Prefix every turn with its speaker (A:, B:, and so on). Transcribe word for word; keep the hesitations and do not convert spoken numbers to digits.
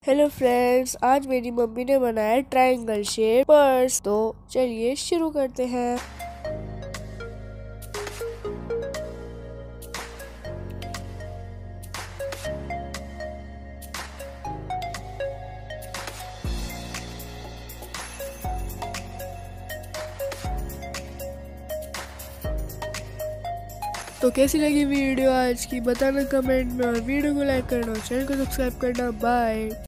A: Hello friends, आज मेरी mummy ने बनाया ट्रायंगल शेप पर्स। तो चलिए शुरू करते हैं। तो कैसी लगी वीडियो आज की बताना कमेंट में, और वीडियो को लाइक करना और चैनल को सब्सक्राइब करना। बाय।